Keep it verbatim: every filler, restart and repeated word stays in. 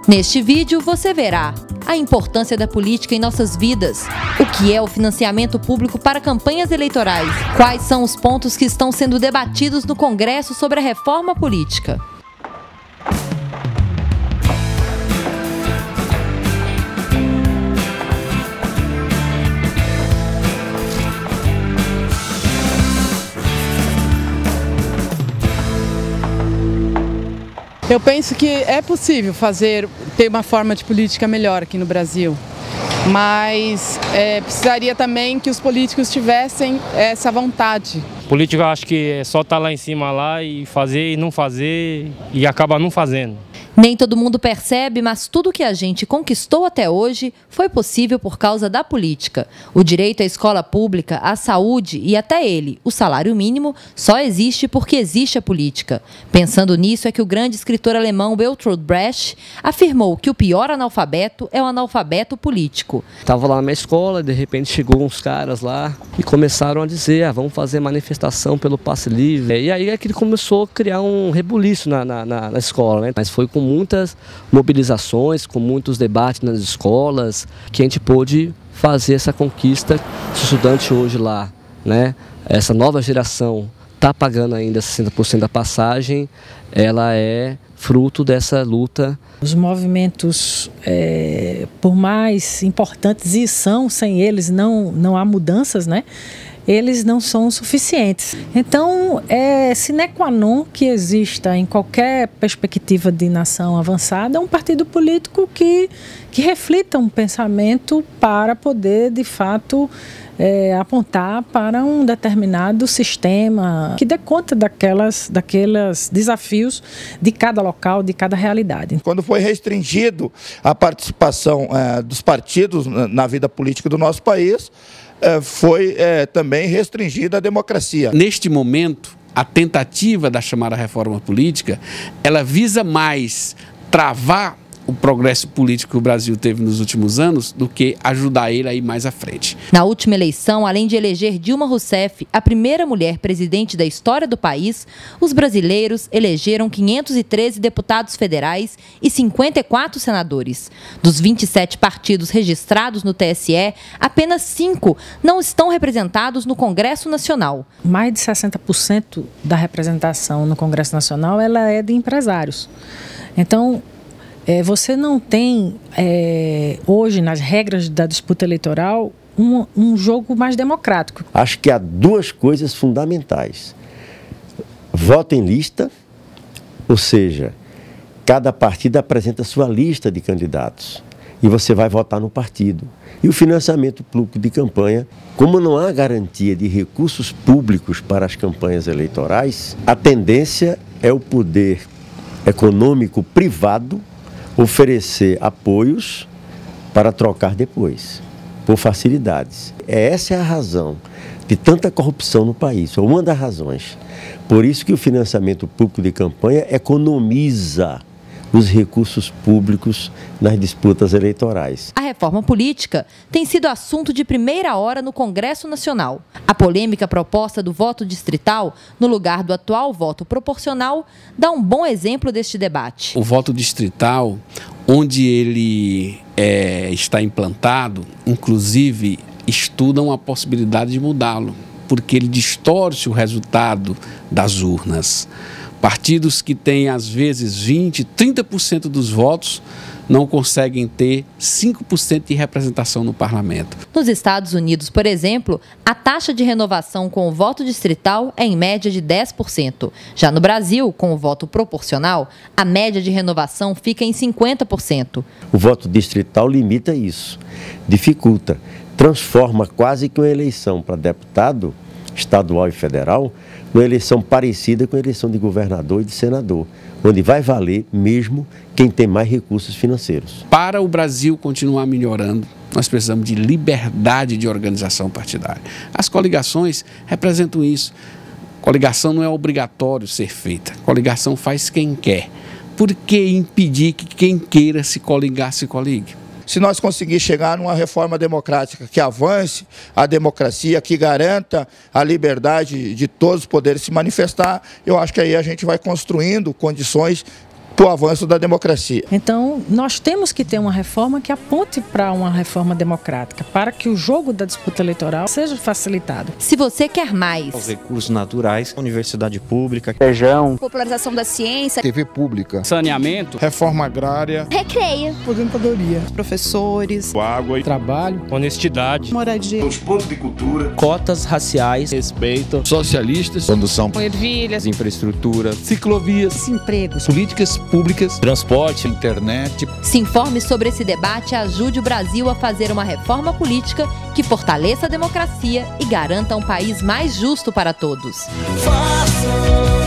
Neste vídeo você verá a importância da política em nossas vidas, o que é o financiamento público para campanhas eleitorais, quais são os pontos que estão sendo debatidos no Congresso sobre a reforma política. Eu penso que é possível fazer, ter uma forma de política melhor aqui no Brasil, mas é, precisaria também que os políticos tivessem essa vontade. Política, eu acho que é só estar lá em cima lá e fazer e não fazer e acaba não fazendo. Nem todo mundo percebe, mas tudo que a gente conquistou até hoje foi possível por causa da política. O direito à escola pública, à saúde e até ele, o salário mínimo, só existe porque existe a política. Pensando nisso é que o grande escritor alemão Bertolt Brecht afirmou que o pior analfabeto é o analfabeto político. Estava lá na escola, de repente chegou uns caras lá e começaram a dizer, ah, vamos fazer manifestação pelo passe livre. E aí é que ele começou a criar um rebuliço na, na, na escola, né? Mas foi com muitas mobilizações, com muitos debates nas escolas, que a gente pôde fazer essa conquista. O estudante hoje lá, né, essa nova geração está pagando ainda sessenta por cento da passagem, ela é fruto dessa luta. Os movimentos, é, por mais importantes e são, sem eles não, não há mudanças, né? Eles não são suficientes. Então, é sine qua non que exista em qualquer perspectiva de nação avançada um partido político que, que reflita um pensamento para poder, de fato, é, apontar para um determinado sistema que dê conta daquelas, daqueles desafios de cada local, de cada realidade. Quando foi restringido a participação é, dos partidos na vida política do nosso país, foi é, também restringida a democracia. Neste momento, a tentativa da chamada reforma política, ela visa mais travar o progresso político que o Brasil teve nos últimos anos do que ajudar ele a ir mais à frente. Na última eleição, além de eleger Dilma Rousseff, a primeira mulher presidente da história do país, os brasileiros elegeram quinhentos e treze deputados federais e cinquenta e quatro senadores. Dos vinte e sete partidos registrados no T S E, apenas cinco não estão representados no Congresso Nacional. Mais de sessenta por cento da representação no Congresso Nacional ela é de empresários. Então, É, você não tem, é, hoje, nas regras da disputa eleitoral, um, um jogo mais democrático. Acho que há duas coisas fundamentais. Voto em lista, ou seja, cada partido apresenta sua lista de candidatos e você vai votar no partido. E o financiamento público de campanha, como não há garantia de recursos públicos para as campanhas eleitorais, a tendência é o poder econômico privado oferecer apoios para trocar depois, por facilidades. Essa é a razão de tanta corrupção no país, ou uma das razões. Por isso que o financiamento público de campanha economiza os recursos públicos nas disputas eleitorais. A reforma política tem sido assunto de primeira hora no Congresso Nacional. A polêmica proposta do voto distrital, no lugar do atual voto proporcional, dá um bom exemplo deste debate. O voto distrital, onde ele é, está implantado, inclusive estudam a possibilidade de mudá-lo, porque ele distorce o resultado das urnas. Partidos que têm, às vezes, vinte, trinta por cento dos votos não conseguem ter cinco por cento de representação no parlamento. Nos Estados Unidos, por exemplo, a taxa de renovação com o voto distrital é em média de dez por cento. Já no Brasil, com o voto proporcional, a média de renovação fica em cinquenta por cento. O voto distrital limita isso, dificulta, transforma quase que uma eleição para deputado estadual e federal uma eleição parecida com a eleição de governador e de senador, onde vai valer mesmo quem tem mais recursos financeiros. Para o Brasil continuar melhorando, nós precisamos de liberdade de organização partidária. As coligações representam isso. Coligação não é obrigatório ser feita. Coligação faz quem quer. Por que impedir que quem queira se coligar, se coligue? Se nós conseguirmos chegar numa reforma democrática que avance a democracia, que garanta a liberdade de todos poderem se manifestar, eu acho que aí a gente vai construindo condições para o avanço da democracia. Então, nós temos que ter uma reforma que aponte para uma reforma democrática, para que o jogo da disputa eleitoral seja facilitado. Se você quer mais, os recursos naturais, universidade pública, feijão, popularização da ciência, T V pública, saneamento, reforma agrária, recreio, aposentadoria, professores, água e trabalho, honestidade, moradia, os pontos de cultura, cotas raciais, respeito, socialistas, condução, ervilhas, infraestrutura, ciclovias, empregos, políticas públicas, transporte, internet. Se informe sobre esse debate e ajude o Brasil a fazer uma reforma política que fortaleça a democracia e garanta um país mais justo para todos. Faça